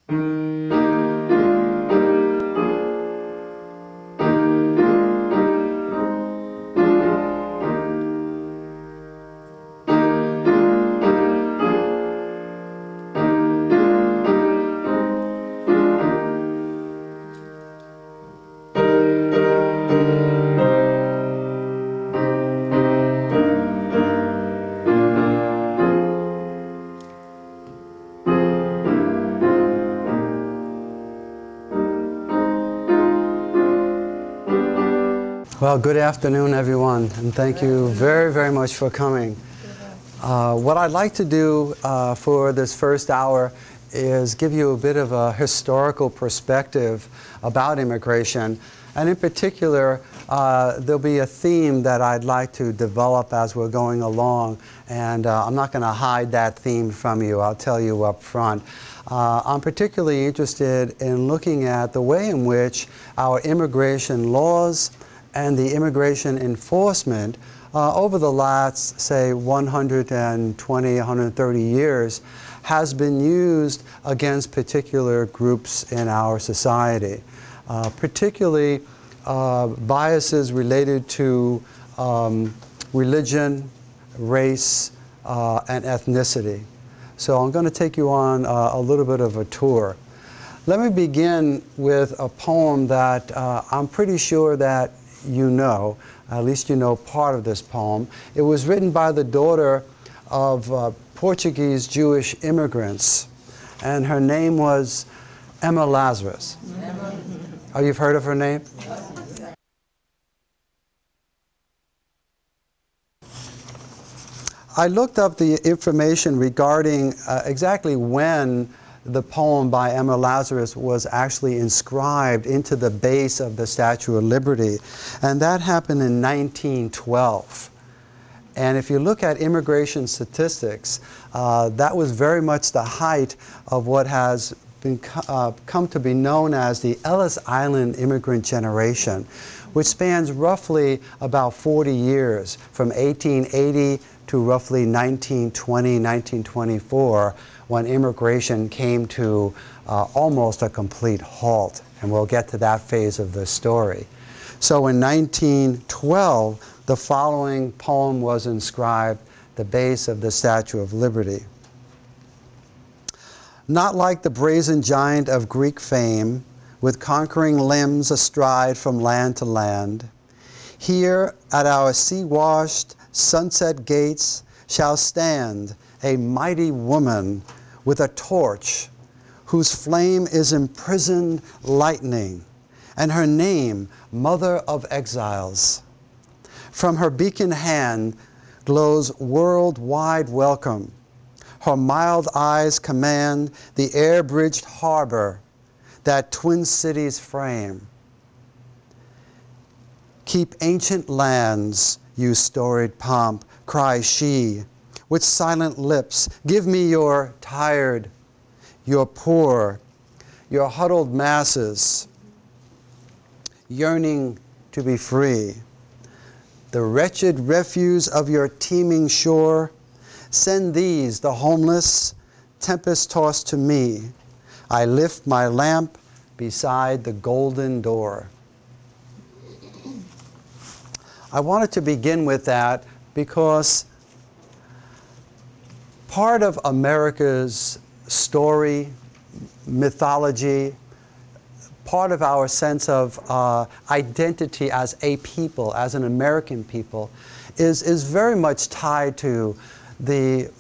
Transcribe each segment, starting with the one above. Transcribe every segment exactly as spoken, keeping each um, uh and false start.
Well, good afternoon, everyone, and thank you very, very much for coming. Uh, what I'd like to do uh, for this first hour is give you a bit of a historical perspective about immigration, and in particular, uh, there'll be a theme that I'd like to develop as we're going along, and uh, I'm not going to hide that theme from you. I'll tell you up front. Uh, I'm particularly interested in looking at the way in which our immigration laws and the immigration enforcement uh, over the last, say, one hundred twenty, one hundred thirty years has been used against particular groups in our society, uh, particularly uh, biases related to um, religion, race, uh, and ethnicity. So I'm going to take you on uh, a little bit of a tour. Let me begin with a poem that uh, I'm pretty sure that you know, at least you know part of this poem. It was written by the daughter of uh, Portuguese Jewish immigrants, and her name was Emma Lazarus. Oh, you've heard of her name? I looked up the information regarding uh, exactly when the poem by Emma Lazarus was actually inscribed into the base of the Statue of Liberty, and that happened in nineteen twelve. And if you look at immigration statistics, uh, that was very much the height of what has been, uh, come to be known as the Ellis Island immigrant generation, which spans roughly about forty years, from eighteen eighty to roughly nineteen twenty, nineteen twenty-four, when immigration came to uh, almost a complete halt. And we'll get to that phase of the story. So in nineteen twelve, the following poem was inscribed, the base of the Statue of Liberty. Not like the brazen giant of Greek fame, with conquering limbs astride from land to land, here at our sea-washed sunset gates shall stand a mighty woman with a torch whose flame is imprisoned lightning, and her name Mother of Exiles. From her beacon hand glows worldwide welcome. Her mild eyes command the air-bridged harbor that twin cities frame. Keep ancient lands, you storied pomp, cries she, with silent lips. Give me your tired, your poor, your huddled masses, yearning to be free. The wretched refuse of your teeming shore, send these, the homeless, tempest-tossed to me. I lift my lamp beside the golden door. I wanted to begin with that because part of America's story, mythology, part of our sense of uh, identity as a people, as an American people, is, is very much tied to the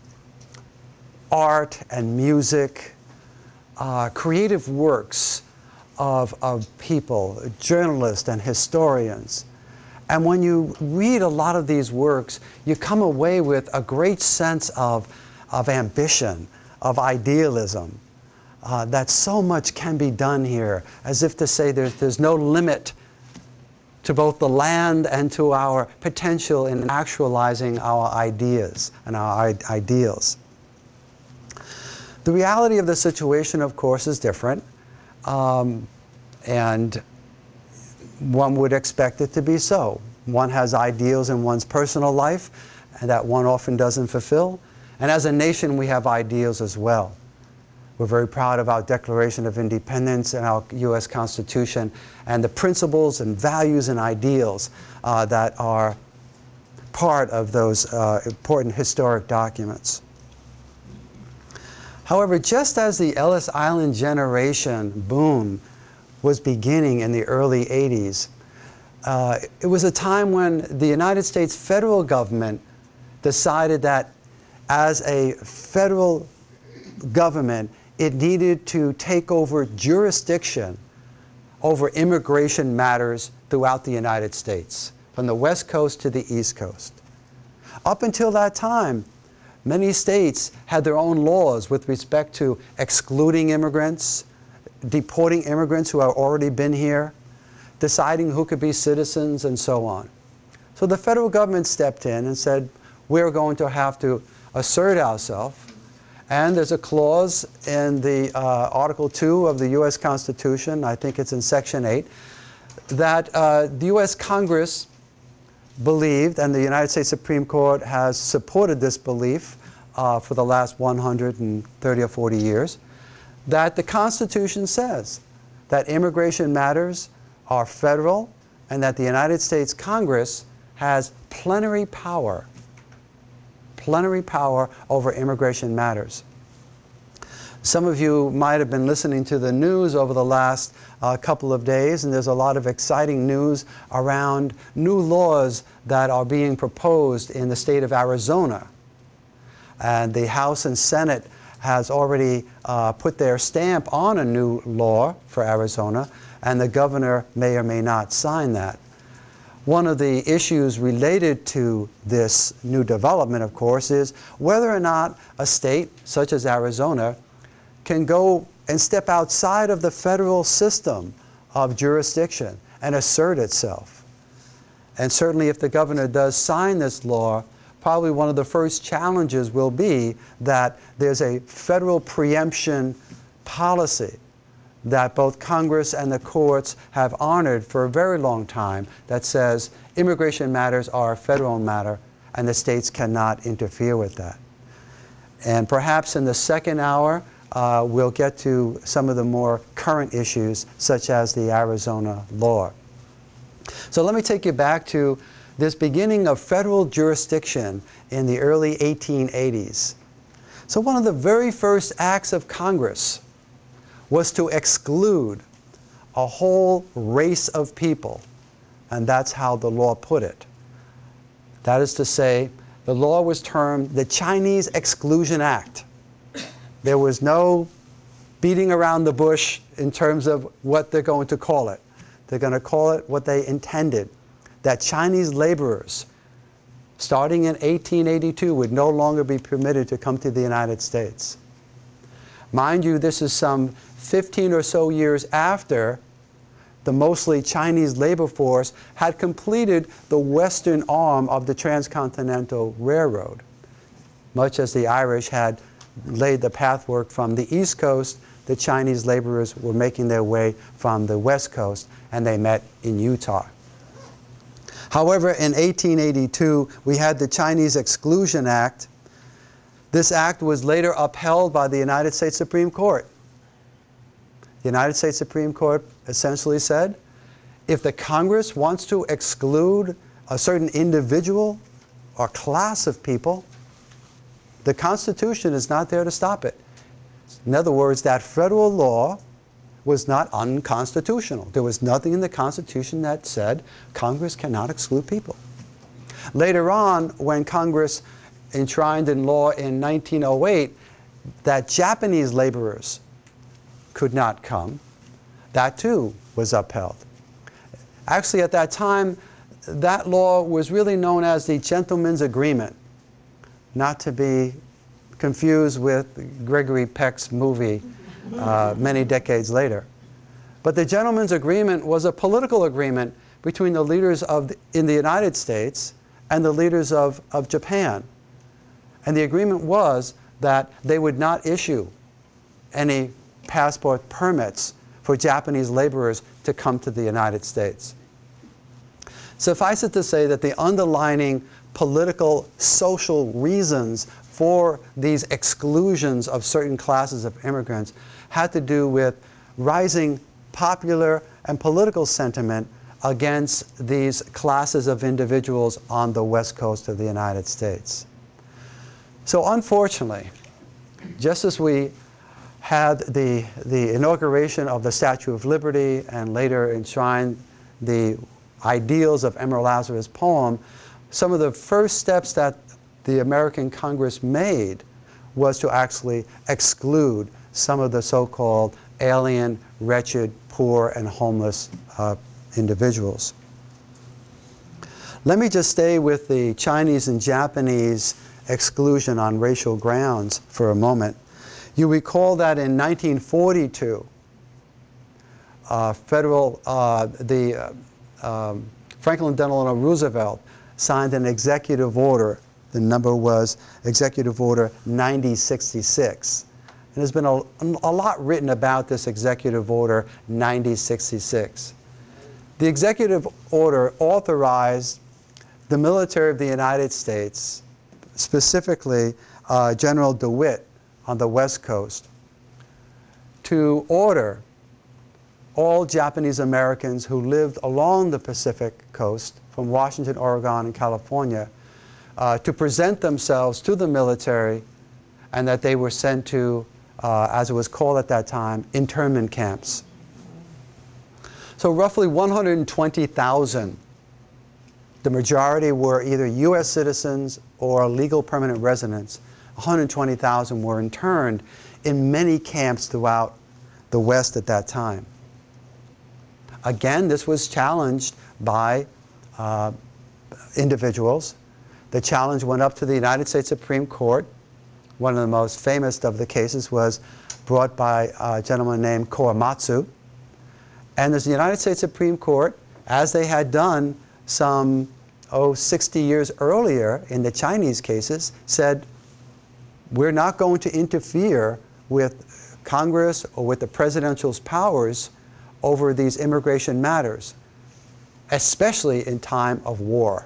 art and music, uh, creative works of, of people, journalists and historians. And when you read a lot of these works, you come away with a great sense of, of ambition, of idealism, uh, that so much can be done here, as if to say there's, there's no limit to both the land and to our potential in actualizing our ideas and our ideals. The reality of the situation, of course, is different, um, and one would expect it to be so. One has ideals in one's personal life and that one often doesn't fulfill, and as a nation we have ideals as well. We're very proud of our Declaration of Independence and our U S Constitution and the principles and values and ideals uh, that are part of those uh, important historic documents. However, just as the Ellis Island generation boom was beginning in the early eighties, uh, it was a time when the United States federal government decided that as a federal government, it needed to take over jurisdiction over immigration matters throughout the United States, from the West Coast to the East Coast. Up until that time, many states had their own laws with respect to excluding immigrants, deporting immigrants who had already been here, deciding who could be citizens, and so on. So the federal government stepped in and said, we're going to have to assert ourselves. And there's a clause in the uh, Article two of the U S Constitution, I think it's in Section eight, that uh, the U S Congress believed, and the United States Supreme Court has supported this belief uh, for the last one hundred thirty or forty years, that the Constitution says that immigration matters are federal and that the United States Congress has plenary power, plenary power over immigration matters. Some of you might have been listening to the news over the last uh, couple of days, and there's a lot of exciting news around new laws that are being proposed in the state of Arizona. And the House and Senate has already uh, put their stamp on a new law for Arizona, and the governor may or may not sign that. One of the issues related to this new development, of course, is whether or not a state such as Arizona can go and step outside of the federal system of jurisdiction and assert itself. And certainly if the governor does sign this law, probably one of the first challenges will be that there's a federal preemption policy that both Congress and the courts have honored for a very long time that says immigration matters are a federal matter and the states cannot interfere with that. And perhaps in the second hour, uh, we'll get to some of the more current issues such as the Arizona law. So let me take you back to this beginning of federal jurisdiction in the early eighteen eighties. So one of the very first acts of Congress was to exclude a whole race of people, and that's how the law put it. That is to say, the law was termed the Chinese Exclusion Act. There was no beating around the bush in terms of what they're going to call it. They're going to call it what they intended, that Chinese laborers, starting in eighteen eighty-two, would no longer be permitted to come to the United States. Mind you, this is some fifteen or so years after the mostly Chinese labor force had completed the western arm of the transcontinental railroad. Much as the Irish had laid the pathwork from the East Coast, the Chinese laborers were making their way from the West Coast, and they met in Utah. However, in eighteen eighty-two, we had the Chinese Exclusion Act. This act was later upheld by the United States Supreme Court. The United States Supreme Court essentially said, if the Congress wants to exclude a certain individual or class of people, the Constitution is not there to stop it. In other words, that federal law was not unconstitutional. There was nothing in the Constitution that said Congress cannot exclude people. Later on, when Congress enshrined in law in nineteen oh eight that Japanese laborers could not come, that too was upheld. Actually, at that time, that law was really known as the Gentleman's Agreement, not to be confused with Gregory Peck's movie uh, many decades later. But the Gentleman's Agreement was a political agreement between the leaders of the, in the United States and the leaders of, of Japan. And the agreement was that they would not issue any passport permits for Japanese laborers to come to the United States. Suffice it to say that the underlining political, social reasons for these exclusions of certain classes of immigrants had to do with rising popular and political sentiment against these classes of individuals on the west coast of the United States. So unfortunately, just as we had the, the inauguration of the Statue of Liberty and later enshrined the ideals of Emerald Lazarus' poem, some of the first steps that the American Congress made was to actually exclude some of the so-called alien, wretched, poor, and homeless uh, individuals. Let me just stay with the Chinese and Japanese exclusion on racial grounds for a moment. You recall that in nineteen forty-two, uh, federal, uh, the uh, um, Franklin Delano Roosevelt signed an executive order. The number was Executive Order ninety sixty-six. And there's been a, a lot written about this Executive Order ninety sixty-six. The executive order authorized the military of the United States, specifically uh, General DeWitt on the West Coast, to order all Japanese Americans who lived along the Pacific coast from Washington, Oregon, and California uh, to present themselves to the military, and that they were sent to, uh, as it was called at that time, internment camps. So roughly one hundred twenty thousand, the majority were either U S citizens or legal permanent residents. one hundred twenty thousand were interned in many camps throughout the West at that time. Again, this was challenged by uh, individuals. The challenge went up to the United States Supreme Court. One of the most famous of the cases was brought by a gentleman named Korematsu. And the United States Supreme Court, as they had done some, oh, sixty years earlier in the Chinese cases, said, we're not going to interfere with Congress or with the presidential's powers over these immigration matters, especially in time of war.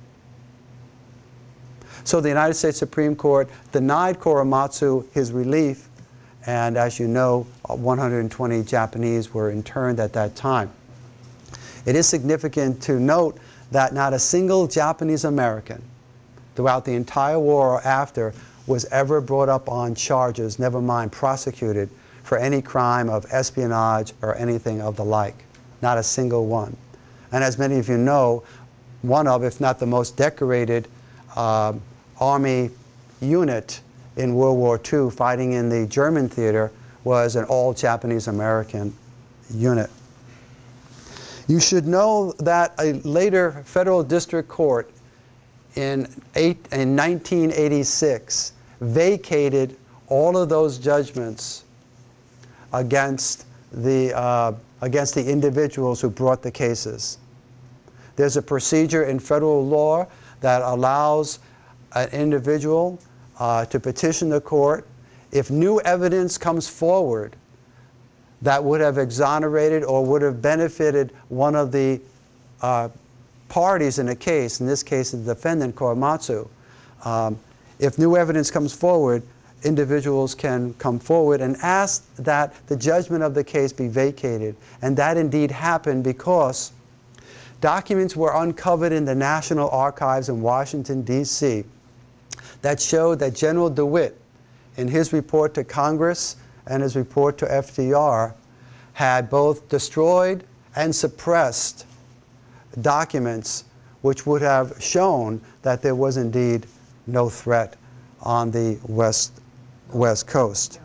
So the United States Supreme Court denied Korematsu his relief, and as you know, one hundred twenty Japanese were interned at that time. It is significant to note that not a single Japanese American throughout the entire war or after was ever brought up on charges, never mind prosecuted, for any crime of espionage or anything of the like. Not a single one. And as many of you know, one of, if not the most decorated uh, Army unit in World War Two fighting in the German theater was an all-Japanese American unit. You should know that a later federal district court in, eight, in nineteen eighty-six vacated all of those judgments against the, uh, against the individuals who brought the cases. There's a procedure in federal law that allows an individual uh, to petition the court if new evidence comes forward that would have exonerated or would have benefited one of the uh, parties in a case, in this case the defendant, Korematsu. Um, if new evidence comes forward, individuals can come forward and ask that the judgment of the case be vacated. And that indeed happened because documents were uncovered in the National Archives in Washington, D C that showed that General DeWitt, in his report to Congress and his report to F D R, had both destroyed and suppressed documents which would have shown that there was indeed no threat on the West, West Coast.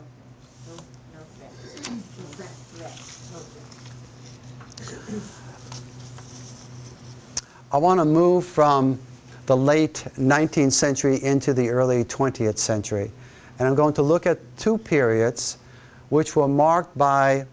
I want to move from the late nineteenth century into the early twentieth century. And I'm going to look at two periods which were marked by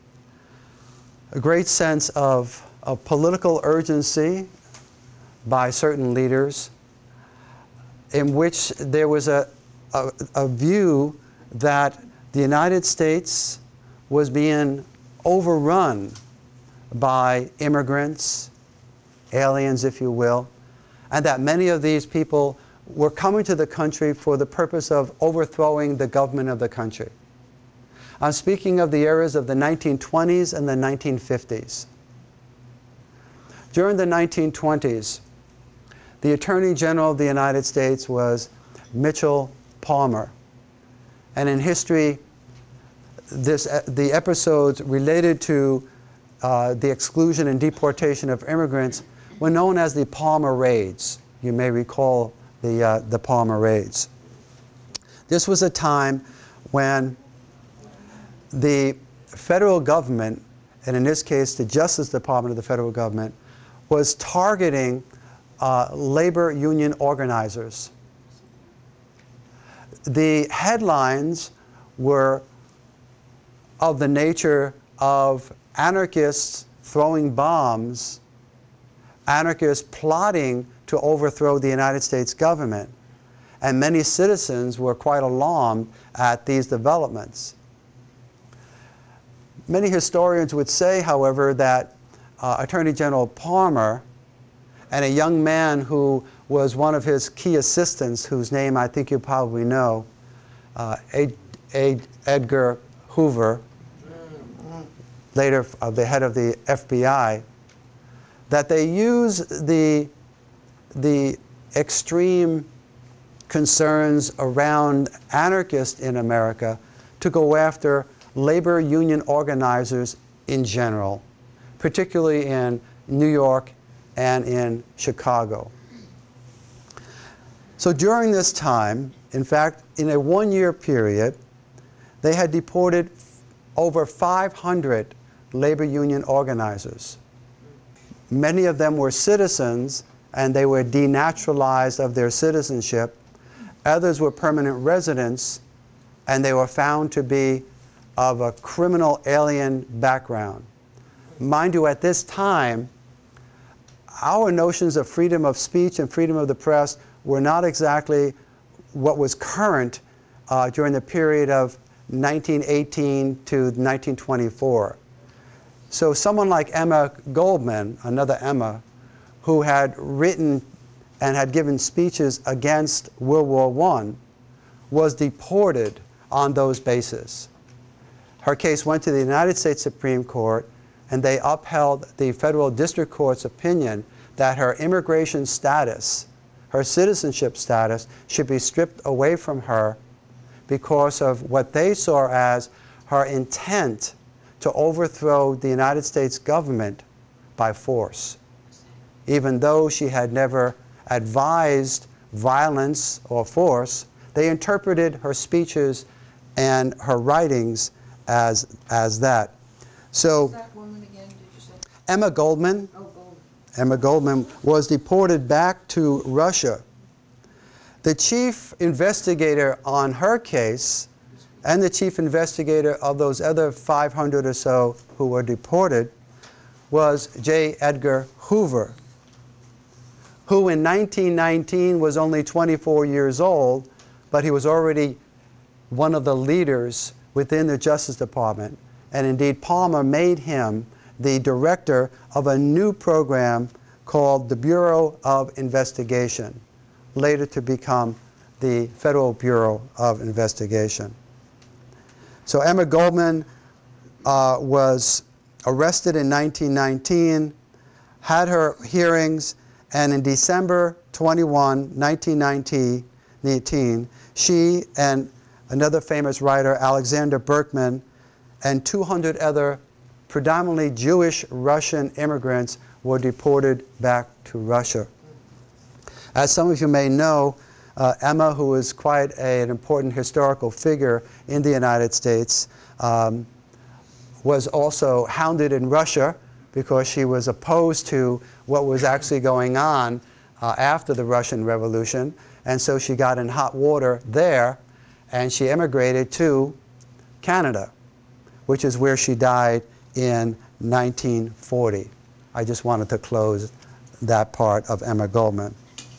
a great sense of, of political urgency by certain leaders, in which there was a, a, a view that the United States was being overrun by immigrants, aliens, if you will, and that many of these people were coming to the country for the purpose of overthrowing the government of the country. I'm speaking of the eras of the nineteen twenties and the nineteen fifties. During the nineteen twenties, the Attorney General of the United States was Mitchell Palmer. And in history, this, the episodes related to uh, the exclusion and deportation of immigrants were known as the Palmer Raids. You may recall the, uh, the Palmer Raids. This was a time when the federal government, and in this case the Justice Department of the federal government, was targeting uh, labor union organizers. The headlines were of the nature of anarchists throwing bombs, anarchists plotting to overthrow the United States government. And many citizens were quite alarmed at these developments. Many historians would say, however, that uh, Attorney General Palmer and a young man who was one of his key assistants, whose name I think you probably know, uh, Ed, Ed, Edgar Hoover, later uh, the head of the F B I, that they used the, the extreme concerns around anarchists in America to go after labor union organizers in general, particularly in New York and in Chicago. So during this time, in fact, in a one-year period, they had deported over five hundred labor union organizers. Many of them were citizens, and they were denaturalized of their citizenship. Others were permanent residents, and they were found to be of a criminal alien background. Mind you, at this time, our notions of freedom of speech and freedom of the press were not exactly what was current uh, during the period of nineteen eighteen to nineteen twenty-four. So someone like Emma Goldman, another Emma, who had written and had given speeches against World War One, was deported on those bases. Her case went to the United States Supreme Court, and they upheld the federal district court's opinion that her immigration status, her citizenship status, should be stripped away from her because of what they saw as her intent to overthrow the United States government by force. Even though she had never advised violence or force, they interpreted her speeches and her writings as, as that. So, Who's that woman again, did you say? Emma Goldman, Oh, Goldman. Emma Goldman was deported back to Russia. The chief investigator on her case and the chief investigator of those other five hundred or so who were deported was J. Edgar Hoover, who in nineteen nineteen was only twenty-four years old, but he was already one of the leaders within the Justice Department. And indeed, Palmer made him the director of a new program called the Bureau of Investigation, later to become the Federal Bureau of Investigation. So Emma Goldman uh, was arrested in nineteen nineteen, had her hearings, and in December twenty-first, nineteen nineteen, she and another famous writer, Alexander Berkman, and two hundred other predominantly Jewish Russian immigrants were deported back to Russia. As some of you may know, uh, Emma, who is quite a, an important historical figure in the United States, um, was also hounded in Russia because she was opposed to what was actually going on uh, after the Russian Revolution. And so she got in hot water there, and she emigrated to Canada, which is where she died in nineteen forty. I just wanted to close that part of Emma Goldman.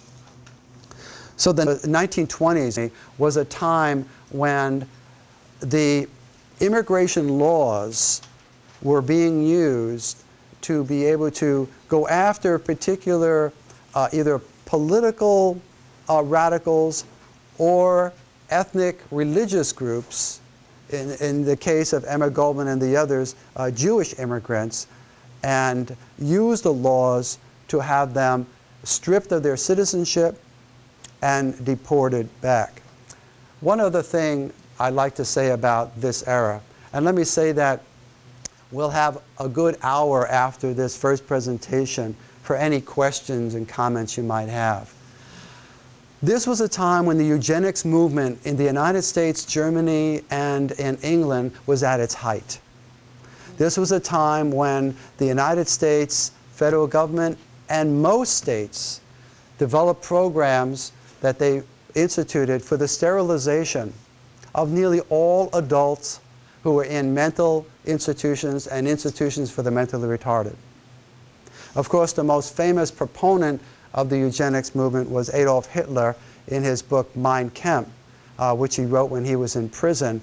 So the nineteen twenties was a time when the immigration laws were being used to be able to go after particular uh, either political uh, radicals or ethnic religious groups, in, in the case of Emma Goldman and the others, uh, Jewish immigrants, and used the laws to have them stripped of their citizenship and deported back. One other thing I'd like to say about this era, and let me say that we'll have a good hour after this first presentation for any questions and comments you might have. This was a time when the eugenics movement in the United States, Germany, and in England was at its height. This was a time when the United States federal government and most states developed programs that they instituted for the sterilization of nearly all adults who were in mental institutions and institutions for the mentally retarded. Of course, the most famous proponent of the eugenics movement was Adolf Hitler in his book Mein Kampf, uh, which he wrote when he was in prison.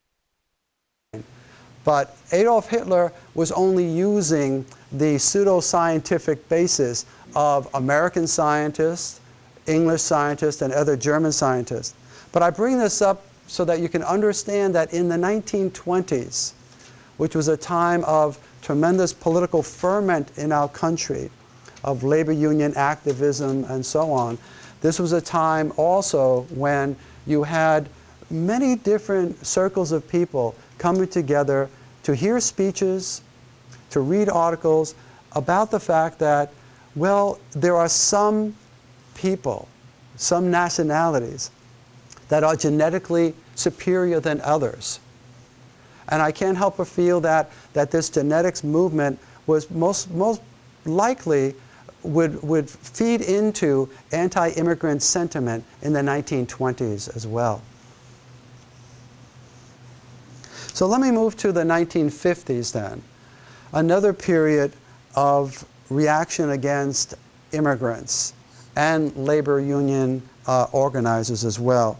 But Adolf Hitler was only using the pseudo-scientific basis of American scientists, English scientists, and other German scientists. But I bring this up so that you can understand that in the nineteen twenties, which was a time of tremendous political ferment in our country, of labor union activism and so on, this was a time also when you had many different circles of people coming together to hear speeches, to read articles about the fact that, well, there are some people, some nationalities that are genetically superior than others. And I can't help but feel that, that this genetics movement was most, most likely would, would feed into anti-immigrant sentiment in the nineteen twenties as well. So let me move to the nineteen fifties then, another period of reaction against immigrants and labor union uh, organizers as well.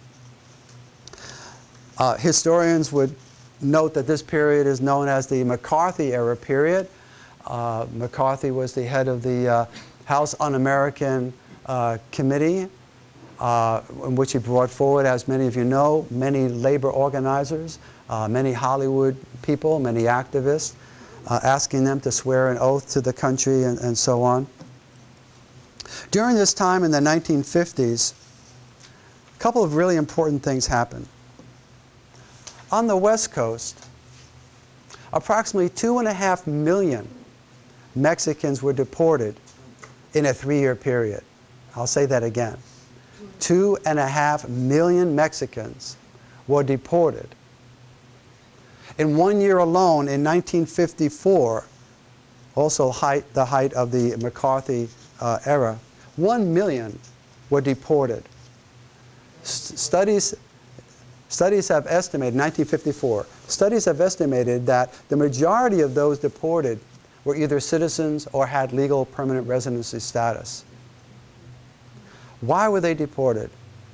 Uh, historians would note that this period is known as the McCarthy era period. Uh, McCarthy was the head of the uh, House Un-American uh, Committee, uh, in which he brought forward, as many of you know, many labor organizers, uh, many Hollywood people, many activists, uh, asking them to swear an oath to the country and, and so on. During this time in the nineteen fifties, a couple of really important things happened. On the West Coast, approximately two and a half million Mexicans were deported in a three-year period. I'll say that again. Two and a half million Mexicans were deported. In one year alone, in nineteen fifty-four, also height, the height of the McCarthy uh, era, one million were deported. S studies Studies have estimated, nineteen fifty-four, studies have estimated that the majority of those deported were either citizens or had legal permanent residency status. Why were they deported?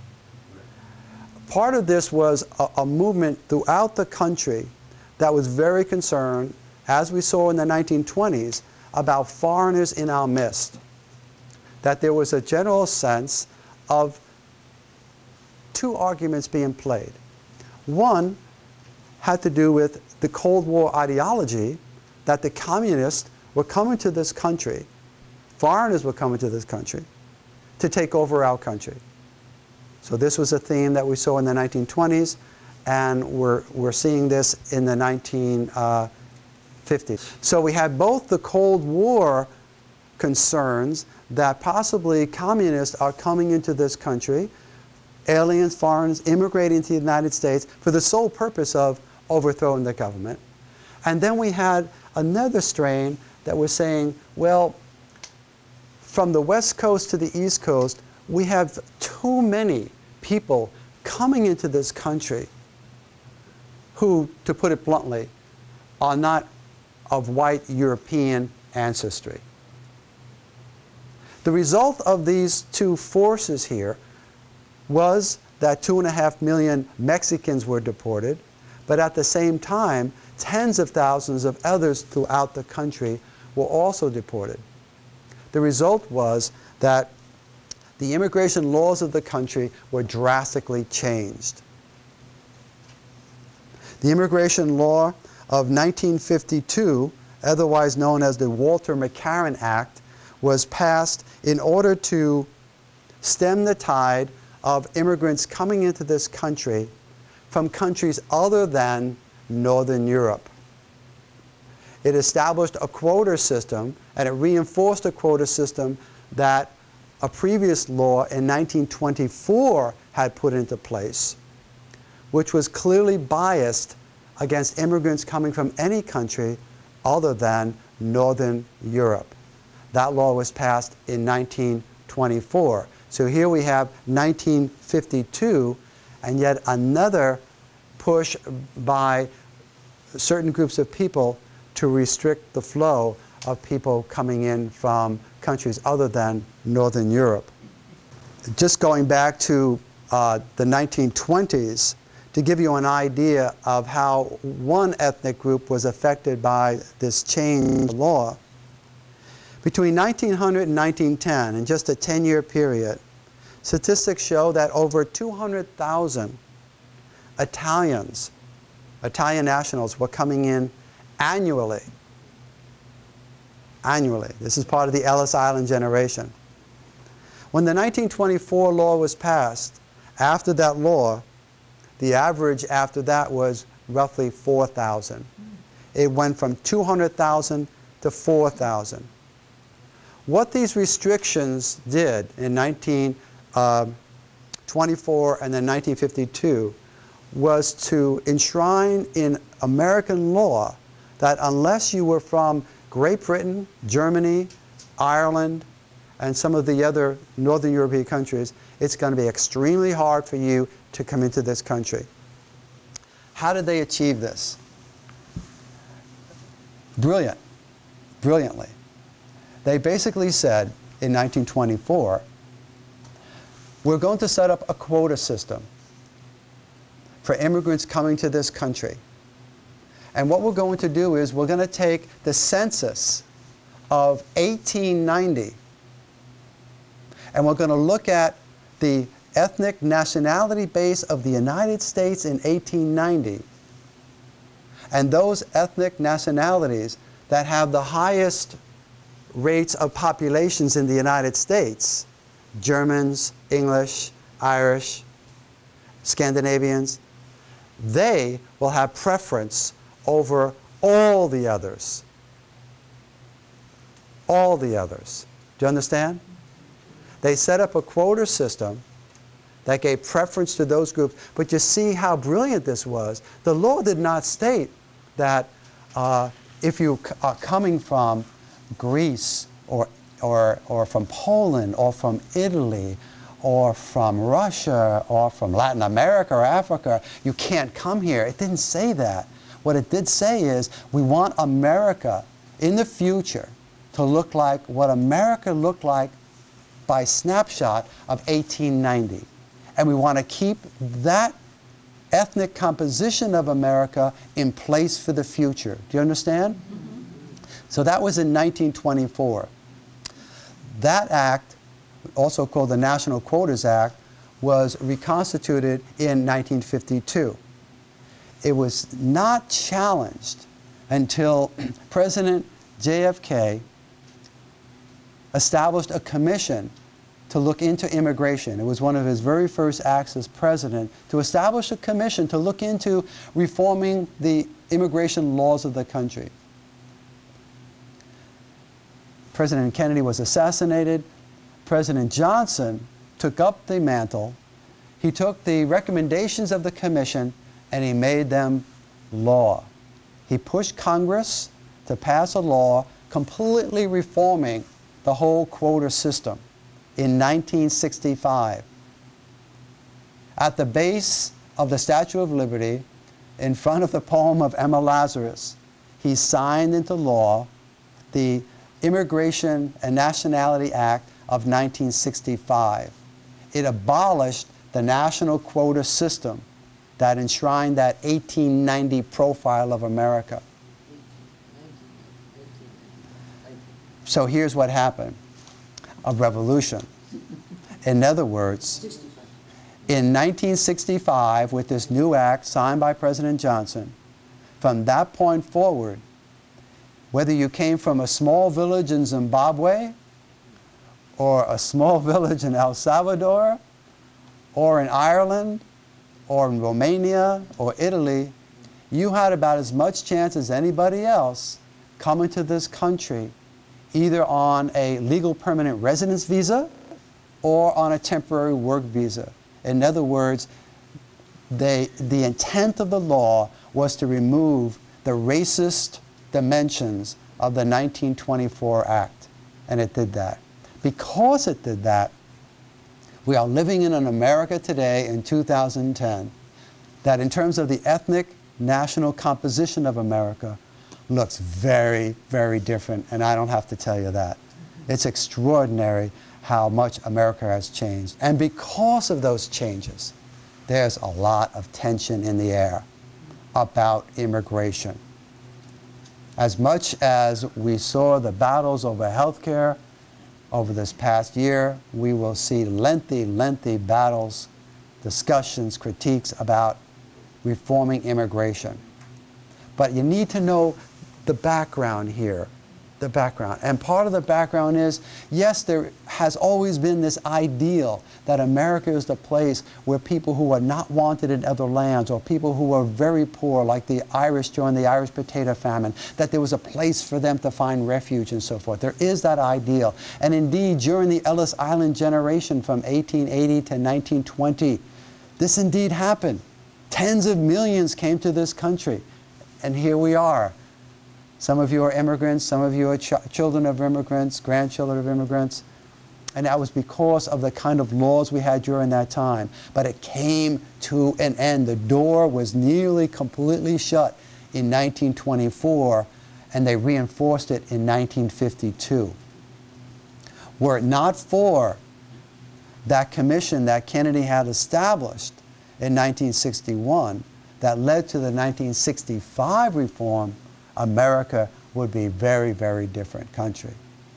Part of this was a, a movement throughout the country that was very concerned, as we saw in the nineteen twenties, about foreigners in our midst. That there was a general sense of two arguments being played. One had to do with the Cold War ideology that the communists were coming to this country, foreigners were coming to this country, to take over our country. So this was a theme that we saw in the nineteen twenties, and we're, we're seeing this in the nineteen fifties. So we had both the Cold War concerns that possibly communists are coming into this country, aliens, foreigners, immigrating to the United States for the sole purpose of overthrowing the government. And then we had another strain that was saying, well, from the West Coast to the East Coast, we have too many people coming into this country who, to put it bluntly, are not of white European ancestry. The result of these two forces here was that two and a half million Mexicans were deported, but at the same time, tens of thousands of others throughout the country were also deported. The result was that the immigration laws of the country were drastically changed. The immigration law of nineteen fifty-two, otherwise known as the Walter McCarran Act, was passed in order to stem the tide of immigrants coming into this country from countries other than Northern Europe. It established a quota system, and it reinforced a quota system that a previous law in nineteen twenty-four had put into place, which was clearly biased against immigrants coming from any country other than Northern Europe. That law was passed in nineteen twenty-four. So here we have nineteen fifty-two, and yet another push by certain groups of people to restrict the flow of people coming in from countries other than Northern Europe. Just going back to uh, the nineteen twenties, to give you an idea of how one ethnic group was affected by this change in the law, between nineteen hundred and nineteen ten, in just a ten-year period, statistics show that over two hundred thousand Italians, Italian nationals, were coming in annually. Annually. This is part of the Ellis Island generation. When the nineteen twenty-four law was passed, after that law, the average after that was roughly four thousand. It went from two hundred thousand to four thousand. What these restrictions did in nineteen twenty-four and then nineteen fifty-two was to enshrine in American law that unless you were from Great Britain, Germany, Ireland, and some of the other Northern European countries, it's going to be extremely hard for you to come into this country. How did they achieve this? Brilliant. Brilliantly. They basically said in nineteen twenty-four, we're going to set up a quota system for immigrants coming to this country. And what we're going to do is we're going to take the census of eighteen ninety, and we're going to look at the ethnic nationality base of the United States in eighteen ninety, and those ethnic nationalities that have the highest rates of populations in the United States, Germans, English, Irish, Scandinavians, they will have preference over all the others. All the others. Do you understand? They set up a quota system that gave preference to those groups, but you see how brilliant this was. The law did not state that uh, if you are coming from Greece or, or, or from Poland or from Italy or from Russia or from Latin America or Africa, you can't come here. It didn't say that. What it did say is we want America in the future to look like what America looked like by snapshot of eighteen ninety. And we want to keep that ethnic composition of America in place for the future. Do you understand? Mm-hmm. So that was in nineteen twenty-four. That act, also called the National Quotas Act, was reconstituted in nineteen fifty-two. It was not challenged until President J F K established a commission to look into immigration. It was one of his very first acts as president to establish a commission to look into reforming the immigration laws of the country. President Kennedy was assassinated. President Johnson took up the mantle. He took the recommendations of the commission and he made them law. He pushed Congress to pass a law completely reforming the whole quota system in nineteen sixty-five. At the base of the Statue of Liberty, in front of the poem of Emma Lazarus, he signed into law the Immigration and Nationality Act of nineteen sixty-five. It abolished the national quota system that enshrined that eighteen ninety profile of America. So here's what happened. A revolution. In other words, in nineteen sixty-five, with this new act signed by President Johnson, from that point forward, whether you came from a small village in Zimbabwe, or a small village in El Salvador, or in Ireland, or in Romania, or Italy, you had about as much chance as anybody else coming to this country, either on a legal permanent residence visa or on a temporary work visa. In other words, they, the intent of the law was to remove the racist dimensions of the nineteen twenty-four Act, and it did that. Because it did that, we are living in an America today in two thousand ten that, in terms of the ethnic national composition of America, looks very, very different, and I don't have to tell you that. It's extraordinary how much America has changed. And because of those changes, there's a lot of tension in the air about immigration. As much as we saw the battles over health care over this past year, we will see lengthy, lengthy battles, discussions, critiques about reforming immigration. But you need to know the background here, the background. And part of the background is, yes, there has always been this ideal that America is the place where people who are not wanted in other lands, or people who are very poor, like the Irish during the Irish potato famine, that there was a place for them to find refuge and so forth. There is that ideal. And indeed, during the Ellis Island generation from eighteen eighty to nineteen twenty, this indeed happened. Tens of millions came to this country. And here we are. Some of you are immigrants, some of you are ch children of immigrants, grandchildren of immigrants. And that was because of the kind of laws we had during that time. But it came to an end. The door was nearly completely shut in nineteen twenty-four, and they reinforced it in nineteen fifty-two. Were it not for that commission that Kennedy had established in nineteen sixty-one that led to the nineteen sixty-five reform, America would be a very, very different country.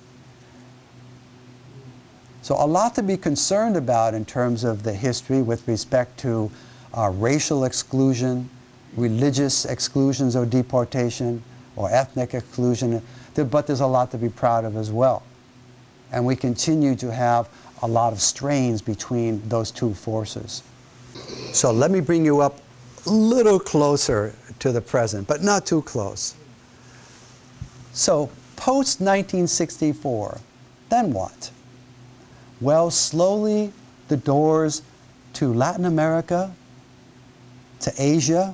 So a lot to be concerned about in terms of the history with respect to uh, racial exclusion, religious exclusions or deportation, or ethnic exclusion, but there's a lot to be proud of as well. And we continue to have a lot of strains between those two forces. So let me bring you up a little closer to the present, but not too close. So post nineteen sixty-four, then what? Well, slowly the doors to Latin America, to Asia,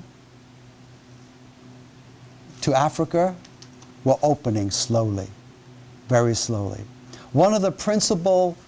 to Africa were opening slowly, very slowly. One of the principal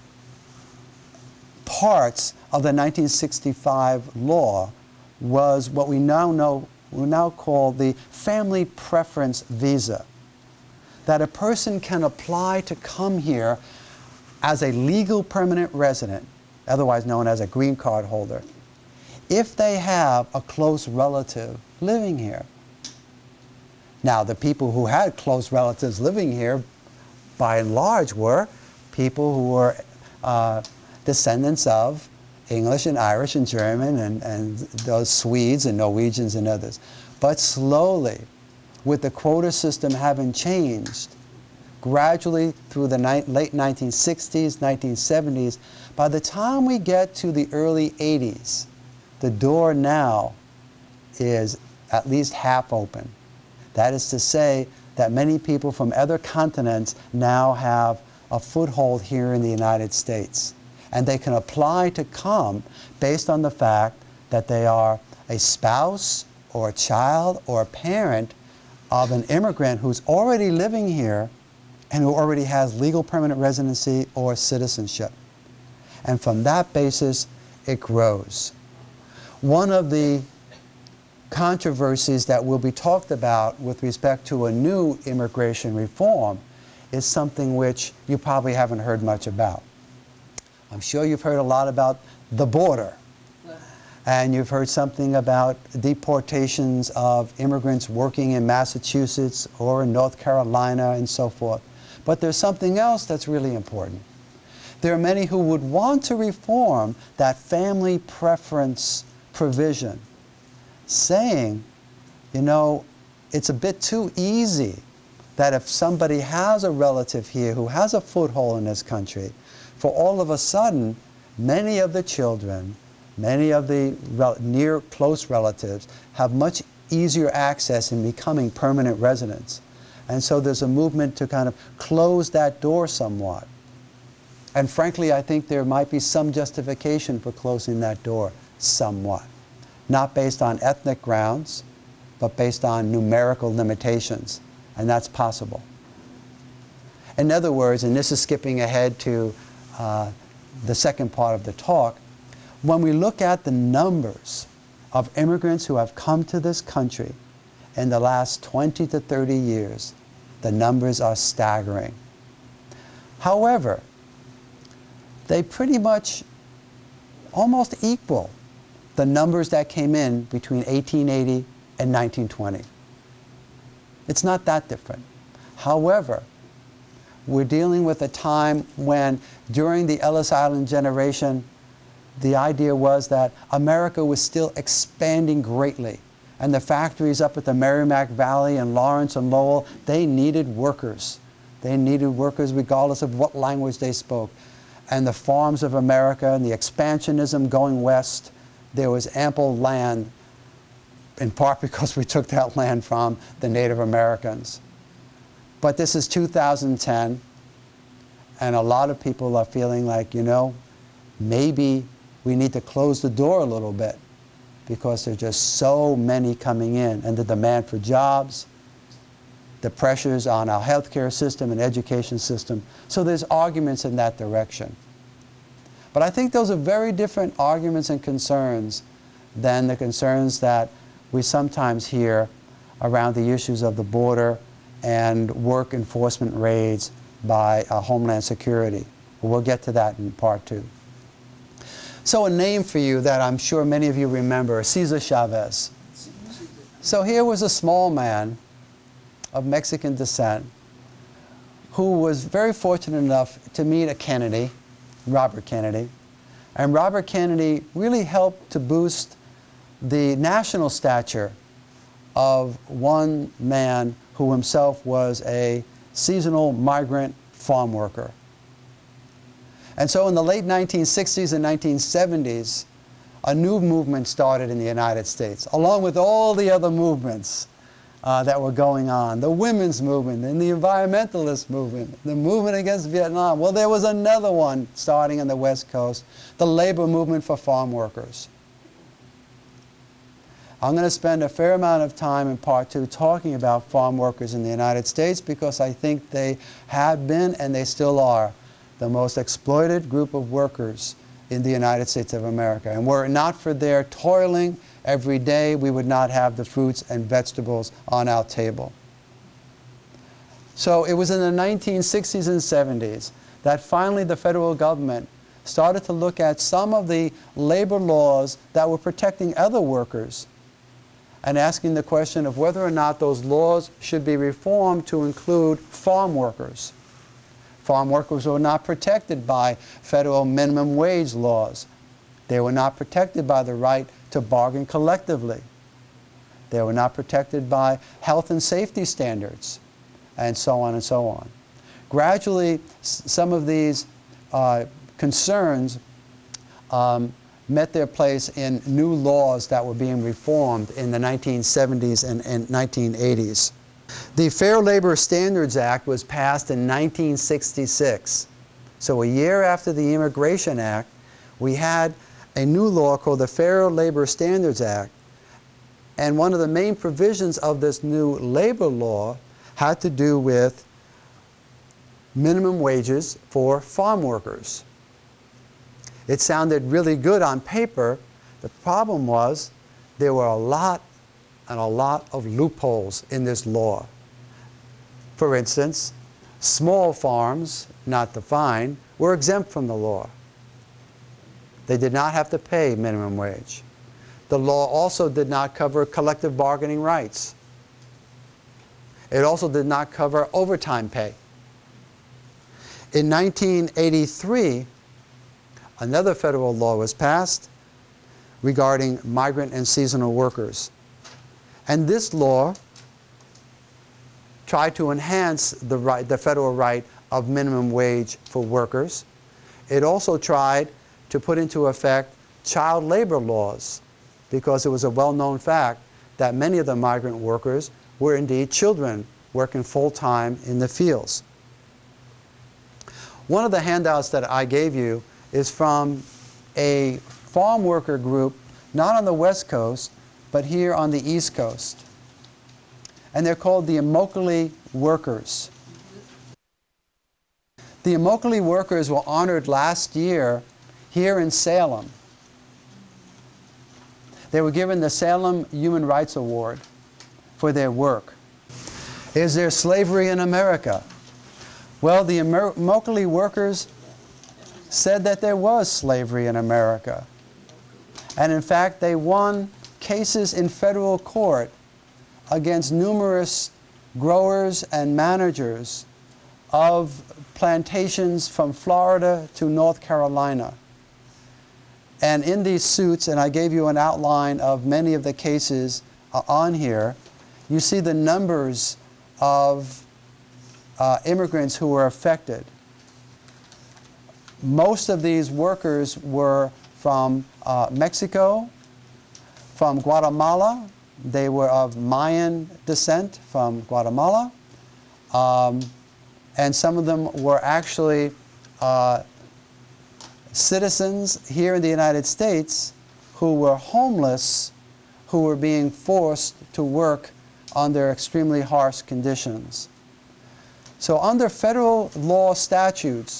parts of the nineteen sixty-five law was what we now know, we now call the family preference visa. That a person can apply to come here as a legal permanent resident, otherwise known as a green card holder, if they have a close relative living here. Now, the people who had close relatives living here, by and large, were people who were uh, descendants of English and Irish and German and, and those Swedes and Norwegians and others. But slowly, with the quota system having changed, gradually through the ni late nineteen sixties, nineteen seventies, by the time we get to the early eighties, the door now is at least half open. That is to say that many people from other continents now have a foothold here in the United States. And they can apply to come based on the fact that they are a spouse or a child or a parent of an immigrant who's already living here and who already has legal permanent residency or citizenship. And from that basis, it grows. One of the controversies that will be talked about with respect to a new immigration reform is something which you probably haven't heard much about. I'm sure you've heard a lot about the border. And you've heard something about deportations of immigrants working in Massachusetts or in North Carolina and so forth. But there's something else that's really important. There are many who would want to reform that family preference provision, saying, you know, it's a bit too easy that if somebody has a relative here who has a foothold in this country, for all of a sudden, many of the children, many of the near close relatives have much easier access in becoming permanent residents. And so there's a movement to kind of close that door somewhat. And frankly, I think there might be some justification for closing that door somewhat. Not based on ethnic grounds, but based on numerical limitations. And that's possible. In other words, and this is skipping ahead to uh, the second part of the talk, when we look at the numbers of immigrants who have come to this country in the last twenty to thirty years, the numbers are staggering. However, they pretty much almost equal the numbers that came in between eighteen eighty and nineteen twenty. It's not that different. However, we're dealing with a time when, during the Ellis Island generation, the idea was that America was still expanding greatly. And the factories up at the Merrimack Valley and Lawrence and Lowell, they needed workers. They needed workers regardless of what language they spoke. And the farms of America and the expansionism going west, there was ample land, in part because we took that land from the Native Americans. But this is two thousand ten, and a lot of people are feeling like, you know, maybe we need to close the door a little bit because there are just so many coming in, and the demand for jobs, the pressures on our healthcare system and education system. So there's arguments in that direction. But I think those are very different arguments and concerns than the concerns that we sometimes hear around the issues of the border and work enforcement raids by uh, Homeland Security. We'll get to that in part two. So a name for you that I'm sure many of you remember, Cesar Chavez. So here was a small man of Mexican descent who was very fortunate enough to meet a Kennedy, Robert Kennedy. And Robert Kennedy really helped to boost the national stature of one man who himself was a seasonal migrant farm worker. And so in the late nineteen sixties and nineteen seventies, a new movement started in the United States, along with all the other movements uh, that were going on. The women's movement and the environmentalist movement, the movement against Vietnam. Well, there was another one starting on the West Coast, the labor movement for farm workers. I'm going to spend a fair amount of time in part two talking about farm workers in the United States because I think they have been and they still are the most exploited group of workers in the United States of America. And were it not for their toiling every day, we would not have the fruits and vegetables on our table. So it was in the nineteen sixties and seventies that finally the federal government started to look at some of the labor laws that were protecting other workers and asking the question of whether or not those laws should be reformed to include farm workers. Farm workers were not protected by federal minimum wage laws. They were not protected by the right to bargain collectively. They were not protected by health and safety standards, and so on and so on. Gradually, some of these uh, concerns um, met their place in new laws that were being reformed in the nineteen seventies and, and nineteen eighties. The Fair Labor Standards Act was passed in nineteen sixty-six. So a year after the Immigration Act, we had a new law called the Fair Labor Standards Act. And one of the main provisions of this new labor law had to do with minimum wages for farm workers. It sounded really good on paper. The problem was there were a lot and a lot of loopholes in this law. For instance, small farms, not defined, were exempt from the law. They did not have to pay minimum wage. The law also did not cover collective bargaining rights. It also did not cover overtime pay. In nineteen eighty-three, another federal law was passed regarding migrant and seasonal workers. And this law tried to enhance the, right, the federal right of minimum wage for workers. It also tried to put into effect child labor laws, because it was a well-known fact that many of the migrant workers were indeed children working full-time in the fields. One of the handouts that I gave you is from a farm worker group, not on the West Coast, but here on the East Coast. And they're called the Immokalee Workers. The Immokalee Workers were honored last year here in Salem. They were given the Salem Human Rights Award for their work. Is there slavery in America? Well, the Immokalee Workers said that there was slavery in America. And in fact, they won cases in federal court against numerous growers and managers of plantations from Florida to North Carolina. And in these suits, and I gave you an outline of many of the cases uh, on here, you see the numbers of uh, immigrants who were affected. Most of these workers were from uh, Mexico, from Guatemala. They were of Mayan descent from Guatemala. Um, and some of them were actually uh, citizens here in the United States who were homeless, who were being forced to work under extremely harsh conditions. So under federal law statutes,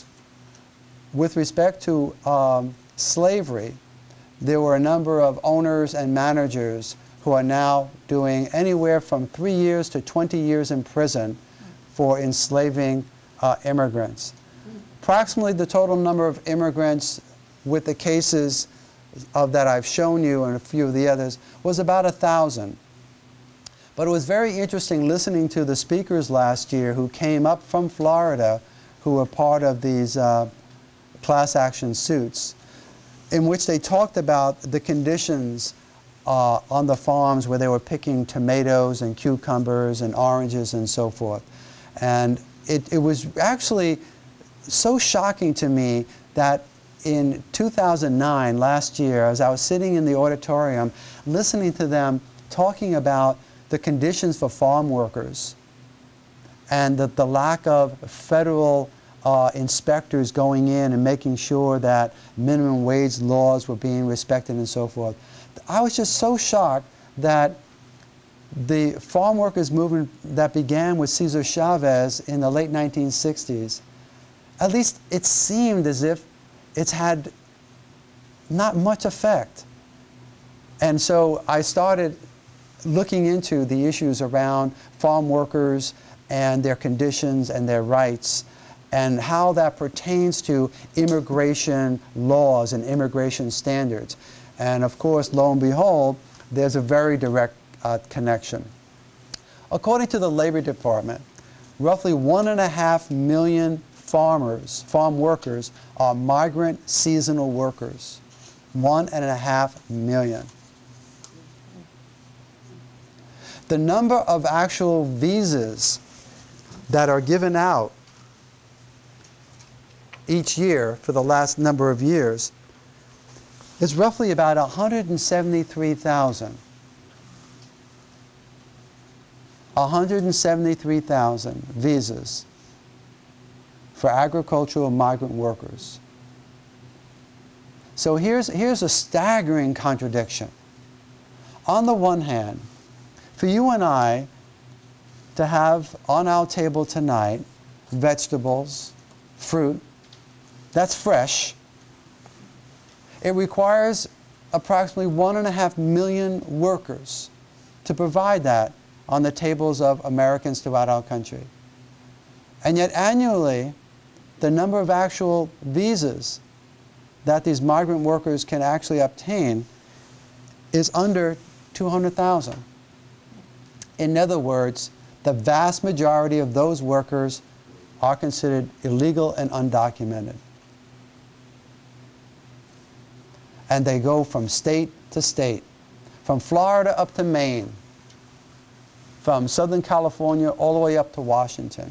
with respect to um, slavery, there were a number of owners and managers who are now doing anywhere from three years to twenty years in prison for enslaving uh, immigrants. Approximately the total number of immigrants with the cases of that I've shown you and a few of the others was about a thousand. But it was very interesting listening to the speakers last year who came up from Florida, who were part of these uh, class action suits, in which they talked about the conditions uh, on the farms where they were picking tomatoes and cucumbers and oranges and so forth. And it, it was actually so shocking to me that in two thousand nine, last year, as I was sitting in the auditorium listening to them talking about the conditions for farm workers and the, the lack of federal uh, inspectors going in and making sure that minimum wage laws were being respected and so forth. I was just so shocked that the farm workers movement that began with Cesar Chavez in the late nineteen sixties, at least it seemed as if it's had not much effect. And so I started looking into the issues around farm workers and their conditions and their rights and how that pertains to immigration laws and immigration standards. And of course, lo and behold, there's a very direct uh, connection. According to the Labor Department, roughly one and a half million farmers, farm workers, are migrant seasonal workers. One and a half million. The number of actual visas that are given out each year for the last number of years is roughly about one hundred seventy-three thousand. one hundred seventy-three thousand visas for agricultural migrant workers. So here's, here's a staggering contradiction. On the one hand, for you and I to have on our table tonight vegetables, fruit, that's fresh. It requires approximately one and a half million workers to provide that on the tables of Americans throughout our country. And yet annually, the number of actual visas that these migrant workers can actually obtain is under two hundred thousand. In other words, the vast majority of those workers are considered illegal and undocumented. And they go from state to state, from Florida up to Maine, from Southern California all the way up to Washington.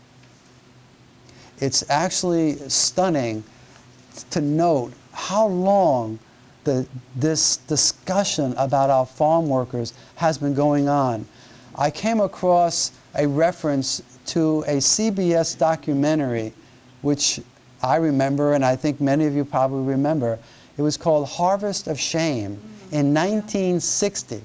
It's actually stunning to note how long the, this discussion about our farm workers has been going on. I came across a reference to a C B S documentary, which I remember, and I think many of you probably remember. It was called Harvest of Shame in nineteen sixty.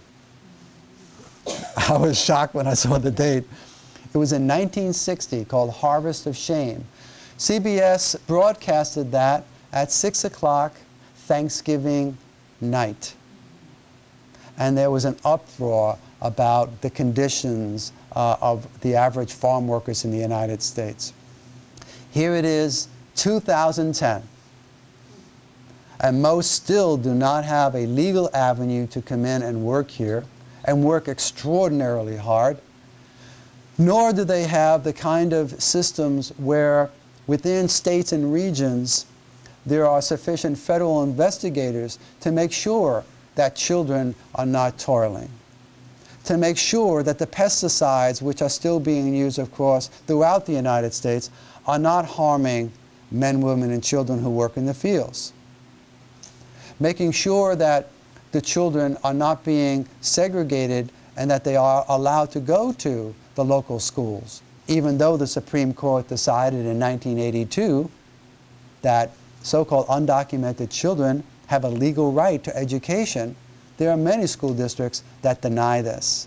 I was shocked when I saw the date. It was in nineteen sixty, called Harvest of Shame. C B S broadcasted that at six o'clock Thanksgiving night. And there was an uproar about the conditions uh, of the average farm workers in the United States. Here it is, two thousand ten. And most still do not have a legal avenue to come in and work here, and work extraordinarily hard, nor do they have the kind of systems where within states and regions there are sufficient federal investigators to make sure that children are not toiling, to make sure that the pesticides, which are still being used, of course, throughout the United States, are not harming men, women, and children who work in the fields. Making sure that the children are not being segregated and that they are allowed to go to the local schools, even though the Supreme Court decided in nineteen eighty-two that so-called undocumented children have a legal right to education. There are many school districts that deny this.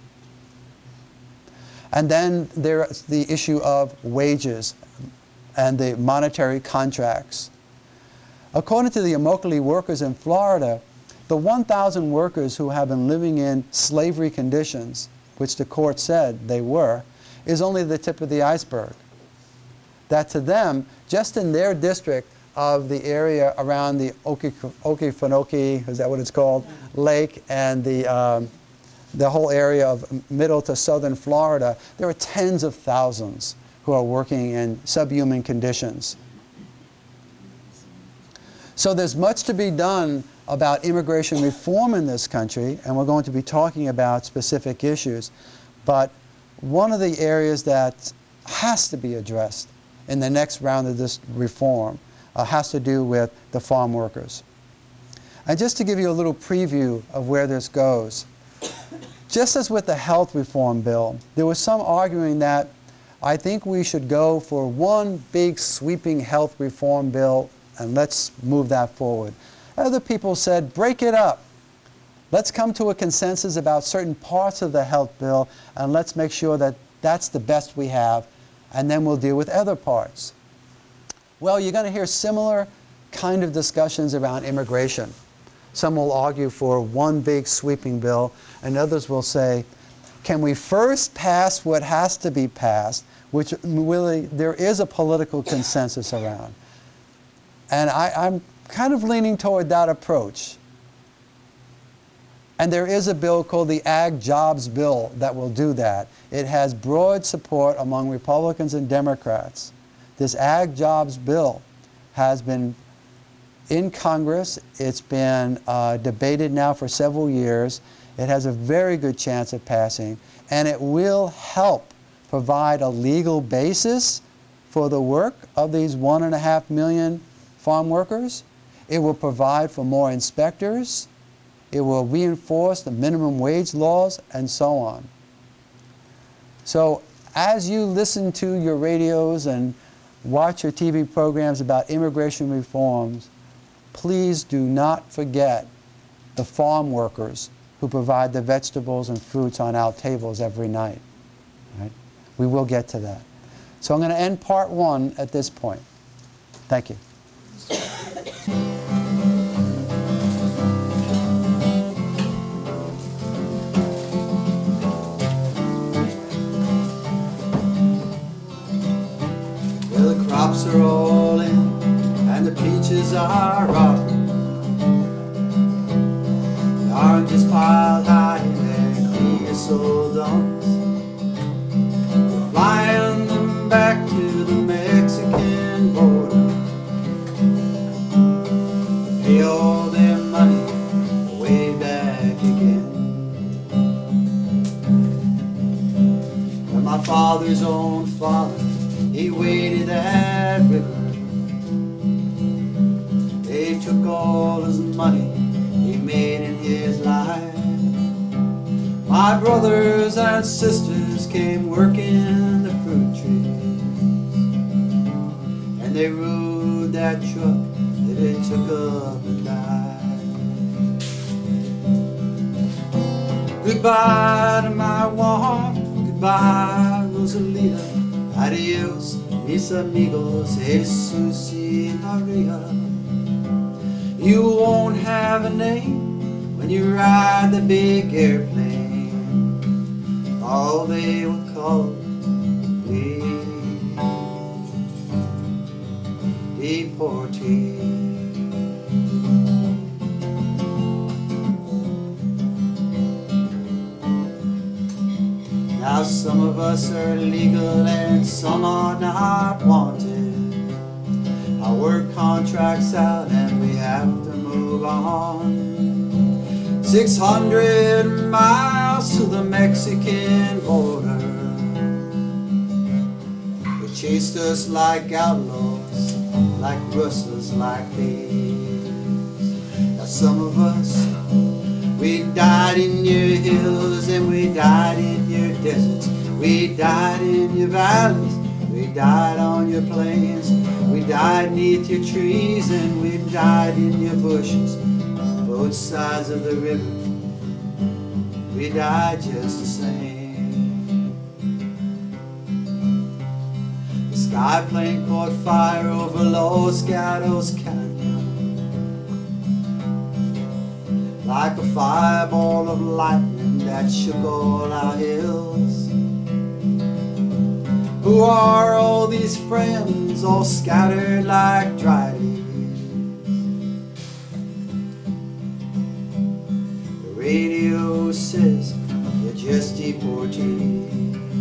And then there's the issue of wages and the monetary contracts. According to the Immokalee workers in Florida, the one thousand workers who have been living in slavery conditions, which the court said they were, is only the tip of the iceberg. That to them, just in their district of the area around the Okefenokee, is that what it's called, lake, and the, um, the whole area of middle to southern Florida, there are tens of thousands who are working in subhuman conditions. So there's much to be done about immigration reform in this country, and we're going to be talking about specific issues. But one of the areas that has to be addressed in the next round of this reform uh, has to do with the farm workers. And just to give you a little preview of where this goes, just as with the health reform bill, there was some arguing that I think we should go for one big sweeping health reform bill and let's move that forward. Other people said, break it up. Let's come to a consensus about certain parts of the health bill and let's make sure that that's the best we have, and then we'll deal with other parts. Well, you're going to hear similar kind of discussions around immigration. Some will argue for one big sweeping bill, and others will say, can we first pass what has to be passed, which really there is a political consensus around. And I, I'm kind of leaning toward that approach. And there is a bill called the Ag Jobs Bill that will do that. It has broad support among Republicans and Democrats. This Ag Jobs Bill has been in Congress. It's been uh, debated now for several years. It has a very good chance of passing, and it will help provide a legal basis for the work of these one and a half million farm workers. It will provide for more inspectors. It will reinforce the minimum wage laws, and so on. So as you listen to your radios and watch your T V programs about immigration reforms, please do not forget the farm workers who provide the vegetables and fruits on our tables every night. Right? We will get to that. So I'm going to end part one at this point. Thank you. Well, the crops are all in and the peaches are up. The oranges piled high in their creosote dumps. We're flying them back to to the Mexican border, pay all their money way back again. When my father's own father, he waded that river, they took all his money he made in his life. My brothers and sisters came working the fruit trees, and they rode that truck that it took up and died. Goodbye to my Juan, goodbye Rosalita, adios mis amigos, Jesus y Maria. You won't have a name when you ride the big airplane, all they will call me deportee. Now some of us are legal and some are not wanted. Our work contracts out and we have to move on. Six hundred miles to the Mexican border, they chased us like outlaws, like rustlers, like thieves. Now some of us, we died in your hills and we died in your deserts, we died in your valleys, we died on your plains, we died neath your trees and we died in your bushes, both sides of the river, we died just the same. The sky plane caught fire over Los Gatos Canyon, like a fireball of lightning that shook all our hills. Who are all these friends, all scattered like dry leaves? The radio says they're just deportees.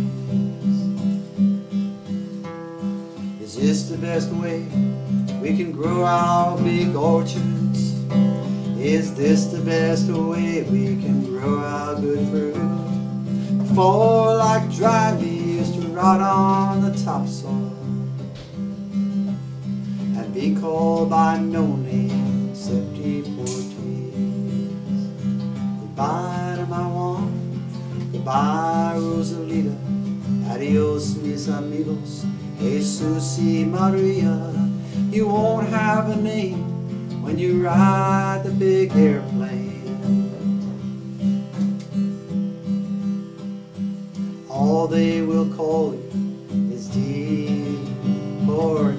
Is this the best way we can grow our big orchards? Is this the best way we can grow our good fruit? Fall like dry leaves to rot on the topsoil and be called by no name except deportees. Goodbye to my Juan, goodbye Rosalita, adios mis amigos, Jesus y Maria. You won't have a name when you ride the big airplane, all they will call you is deportee.